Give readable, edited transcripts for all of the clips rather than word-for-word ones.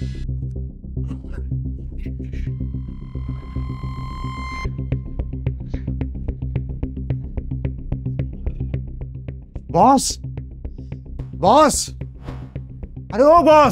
বস বস, আরে ও বস,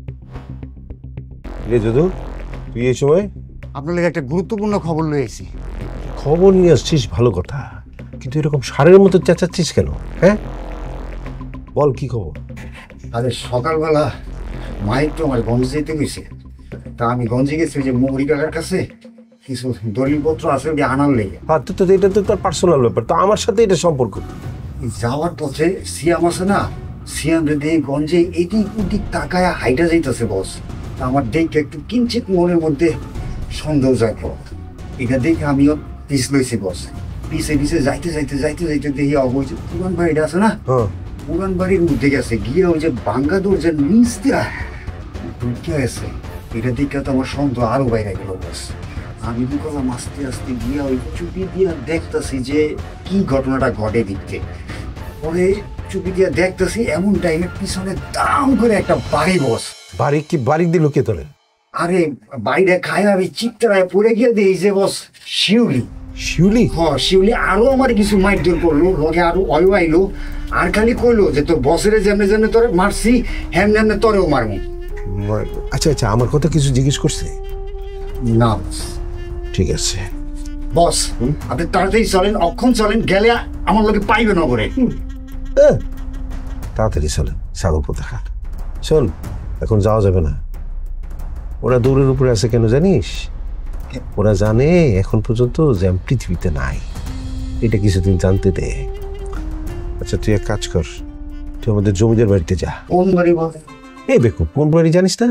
রে দদুল, তুই এই সময়? আপনার লাগে একটা গুরুত্বপূর্ণ খবর লয়েছি। খবর নিয়ে আসছিস ভালো কথা, কিন্তু এরকম সারের মতো চেঁচাচ্ছিস কেন? হ্যাঁ বল কি খবর? আরে সকালবেলা মাইক তো আমার গঞ্জে যেতে গেছে, তা আমি গঞ্জে গেছি যে মৌরি কাকার কাছে কিছু দলিলপত্র আছে ওটি আনার লেগে। হ্যাঁ তো এটা তো তোর পার্সোনাল ব্যাপার, তো আমার সাথে এটা সম্পর্ক। যাওয়ার পথে সিয়াম আছে না, সিয়াম রে গঞ্জে এদিক ওদিক তাকায় হাইটা যাইতেছে বস। আমার দেখে একটু কিঞ্চিত মনের মধ্যে সন্দেহ যায়। এটা দেখে আমিও পিস লইছি বস। পিছে পিছে যাইতে যাইতে যাইতে যাইতে দেখি অবৈধ পুরান বাড়িটা আছে না, পুরান বাড়ির মধ্যে গেছে গিয়ে ওই যে বাঙ্গা দরজার নিচ দিয়া ঢুকে গেছে। এটা দেখে তো আমার সন্দেহ আরো বাইরে গেল বস। আমি কি করলাম, আস্তে আস্তে গিয়া ওই চুপি দিয়া দেখতেছি যে কি ঘটনাটা ঘটে দিতে। পরে চুপি দিয়া দেখতেছি এমন টাইমে পিছনে দাম করে একটা বাড়ি বস। বাড়ি কি বাড়ি দিল কে তোরে? আরে বাইরে খায় আমি চিৎকারায় পড়ে গিয়ে দিই যে বস শিউলি। শিউলি? হ্যাঁ শিউলি আরো আমার কিছু মারধর করলো, লগে আরো অয় আইলো, আর খালি কইলো যে তোর বসের যেমনে যেমনে তোরে মারছি হেমনে হেমনে তোরেও মারবো। আচ্ছা আচ্ছা, আমার কথা কিছু জিজ্ঞেস করছে? না বস। ঠিক আছে বস, আপনি তাড়াতাড়ি চলেন, অক্ষণ চলেন, গেলে আমার লোকে পাইবে না করে। তাড়াতাড়ি চলেন, ছাগল দেখা। শোন, এখন যাওয়া যাবে না। ওরা দৌড়ের উপরে আছে কেন জানিস? ওরা জানে এখন পর্যন্ত যে আমি পৃথিবীতে নাই, এটা কিছুদিন জানতে দে। আচ্ছা তুই এক কাজ কর, তুই আমাদের জমিদার বাড়িতে যা। কোন বাড়ি বল? এই বেকু, কোন বাড়ি জানিস না?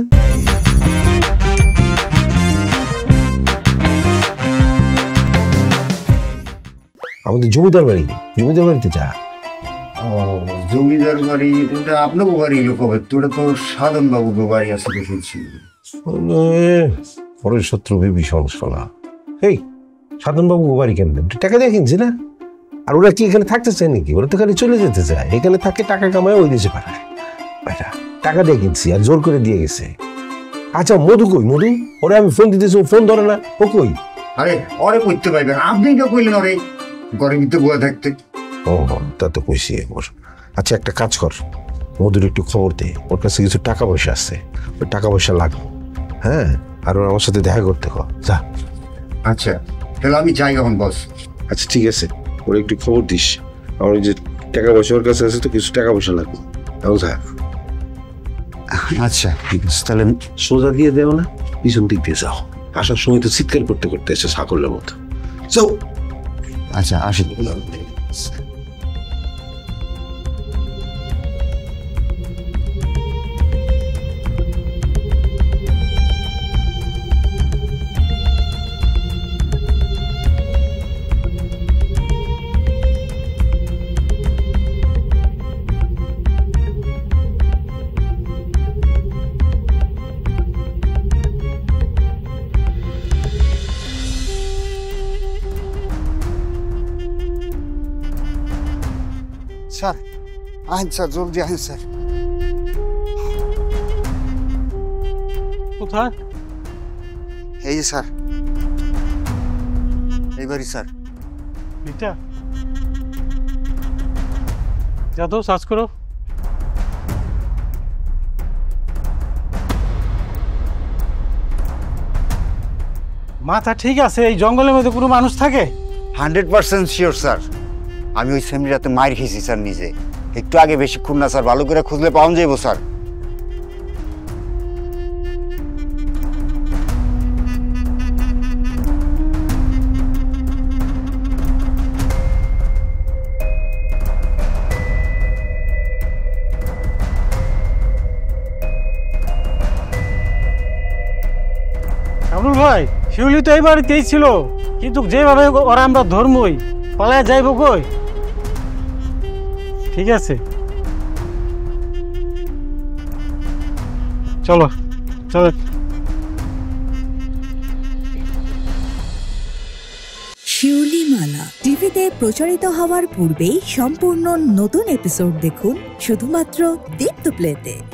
আমাদের জমিদার বাড়ি, জমিদার বাড়িতে যা। জমিদার বাড়ি ওটা আপনার বাড়ি লোক হবে, তোটা তো সাধন বাবু বাড়ি আছে দেখেছি। পরের শত্রু ভেবি সংশলা। এই সাধন বাবু বাড়ি কেমন? টাকা দিয়ে কিনছি না? আর ওরা কি এখানে থাকতে চায় নাকি? ওরা তো খালি চলে যেতে চায়, এখানে থাকে টাকা কামায় ওই দেশে পাঠায়। বেটা টাকা দিয়ে কিনছি আর জোর করে দিয়ে গেছে। আচ্ছা মধু কই? মধু ওরা আমি ফোন দিতেছি, ফোন ধরে না, ও কই? আরে ওরে করতে পারবেন আপনি, কে কইলেন ওরে ঘরের ভিতরে বয়ে থাকতে? ও তা তো কইছি একবার। আচ্ছা একটা কাজ কর, মধুর একটু খবর দে, ওর কাছে কিছু টাকা পয়সা আছে, ওই টাকা পয়সা লাগবে। হ্যাঁ, আর ওর আমার সাথে দেখা করতে কর, যা। আচ্ছা তাহলে আমি যাই এখন বস। আচ্ছা ঠিক আছে, ওর একটু খবর দিস। আমার যে টাকা পয়সা ওর কাছে আছে, তো কিছু টাকা পয়সা লাগবে, এখন যা। আচ্ছা ঠিক আছে, তাহলে সোজা দিয়ে দেও না, পিছন দিক দিয়ে যাও। আসার সময় তো চিৎকার করতে করতে এসে ছাগলের মতো যাও। আচ্ছা আসি। স্যার আইন স্যার, জলদি আইন স্যার। কোথায়? এই যে স্যার, এইবারই স্যার। এটা যা তো সার্চ করো। মাথা ঠিক আছে? এই জঙ্গলের মধ্যে কোনো মানুষ থাকে? 100% শিওর স্যার। আমি ওই সেমনি রাতে মার খেয়েছি স্যার নিজে, একটু আগে, বেশিক্ষণ না স্যার, ভালো করে খুঁজলে পাওয়া যাইব স্যার। কামরুল ভাই, শিউলি তো এই বাড়িতেই ছিল, কিন্তু যেভাবে ওরা আমরা ধর্মই পালায় যাইব কই? ঠিক আছে চলো চলো। শিউলি মালা টিভিতে প্রচারিত হওয়ার পূর্বেই সম্পূর্ণ নতুন এপিসোড দেখুন শুধুমাত্র দীপ্ত প্লেতে।